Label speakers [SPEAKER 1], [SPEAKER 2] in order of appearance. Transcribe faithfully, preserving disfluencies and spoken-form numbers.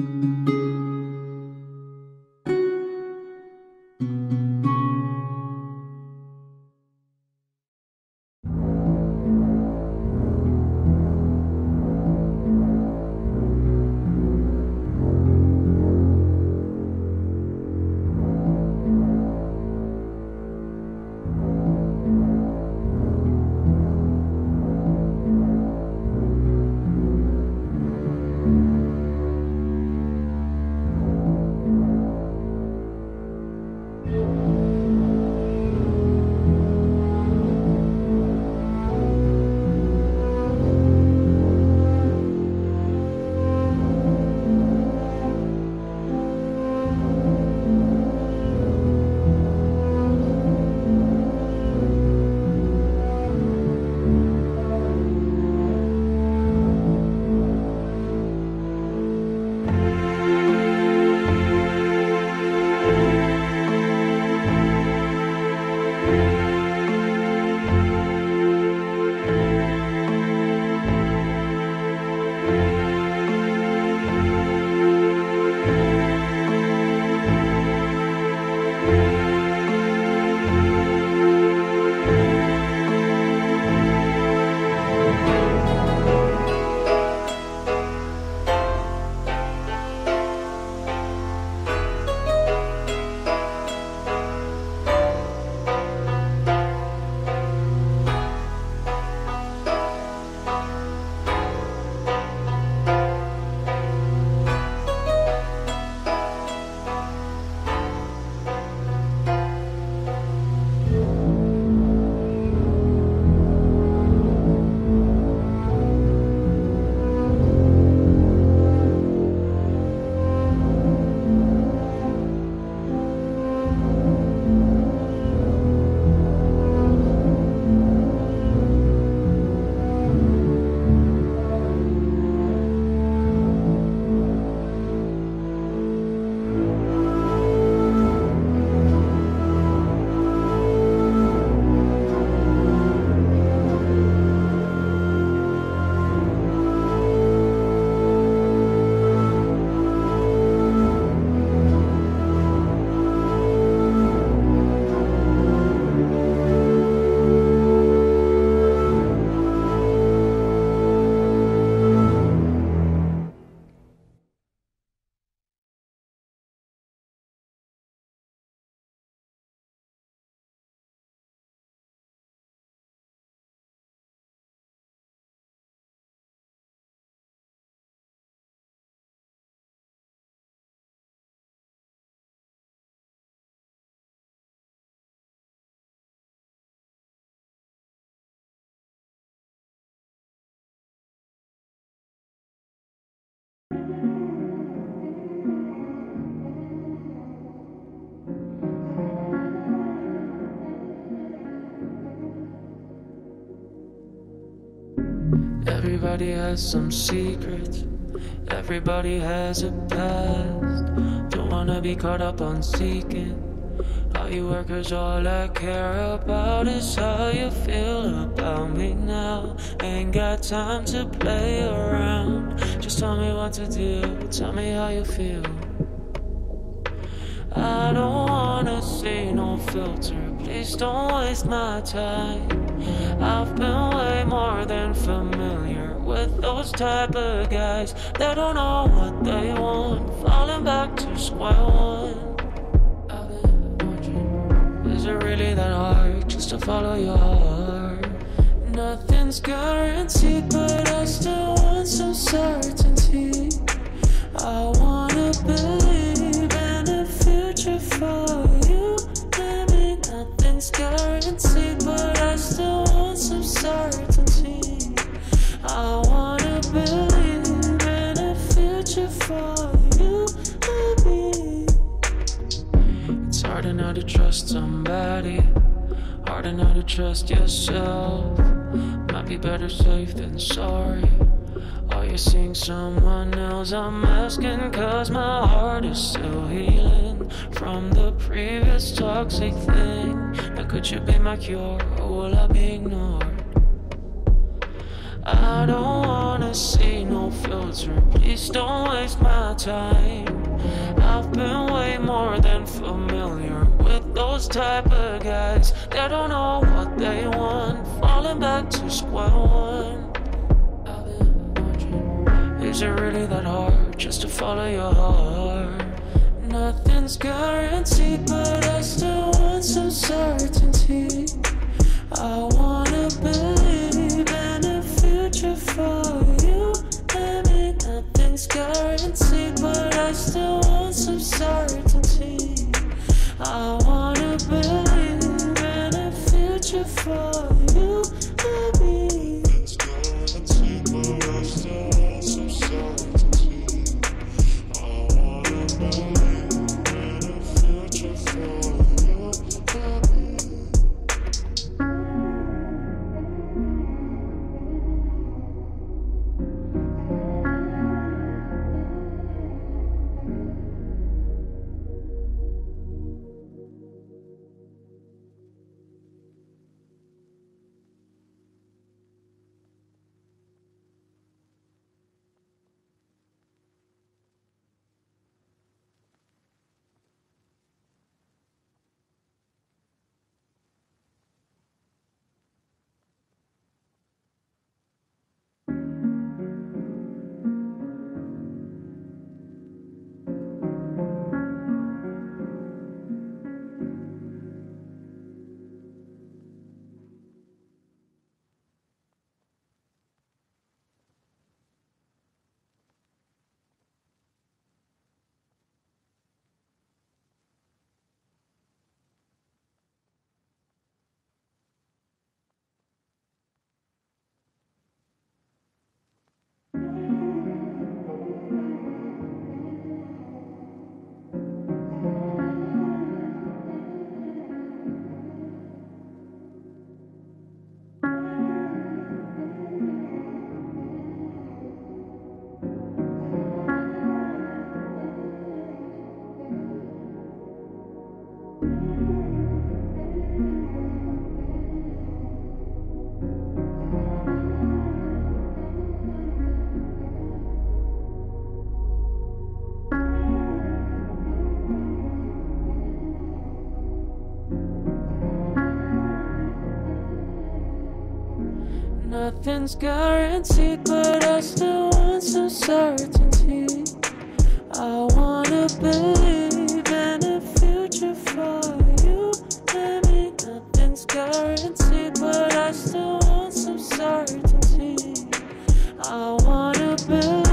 [SPEAKER 1] Everybody has some secrets, everybody has a past. Don't wanna be caught up on seeking how you work, cause all I care about is how you feel about me now. Ain't got time to play around, just tell me what to do, tell me how you feel. I don't wanna see no filter, please don't waste my time. I've been way more than familiar with those type of guys that don't know what they want, falling back to square one. I've been wondering, is it really that hard just to follow your heart? Nothing's guaranteed, but I still want some certainty. I wanna believe in a future for you and me. Nothing's guaranteed, but I still want some certainty. I wanna believe in a future for you and me. It's hard enough to trust somebody, hard enough to trust yourself. Might be better safe than sorry. Are you seeing someone else? I'm asking cause my heart is still healing from the previous toxic thing. Now could you be my cure, or will I be ignored? I don't wanna see no filter, please don't waste my time. I've been way more than familiar with those type of guys that don't know what they want, falling back to square one. I've been wondering, is it really that hard just to follow your heart? Nothing's guaranteed, but I still want some certainty. I wanna believe in a future for you and me. Nothing's guaranteed, but I still want some certainty. I wanna believe in a future for you and me. Nothing's guaranteed, but I still want some certainty. I wanna believe in a future for you and me. Nothing's guaranteed, but I still want some certainty. I wanna believe in a future for you and me. Nothing's guaranteed, but I still want some certainty. I wanna believe